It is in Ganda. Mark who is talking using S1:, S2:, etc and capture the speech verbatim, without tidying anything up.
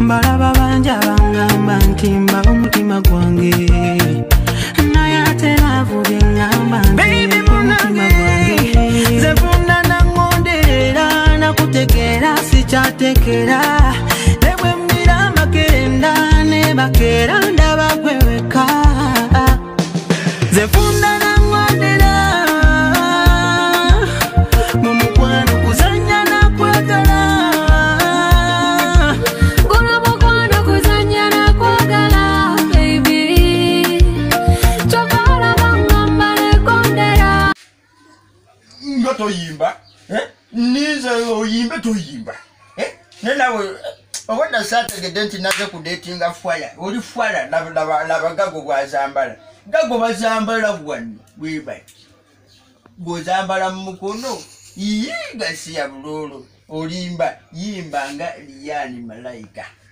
S1: Mbalaba banja bangamba ntimba omutima gwange naye ate navubye ngamba ntimba omutima gwange zefunda nangonderera nakutekera sikyatekera nebwe mbira amakerenda ne bakera ndaba gweweka zefunda nangondera mu mukwano kuzanya nakwagala gula mukwano kuzanya nakwagala baby chokola bangamba nekondera
S2: ngoto yimba eh niza oyimbe toyimba eh nenawe okwenda sategedde nti naze kudetinga fwaya oli fwala nabagago bwazambala gago bazambala bwani bwebali bwozambala mu mukono yiga siya bulolo olimba yimba nga liyani malaika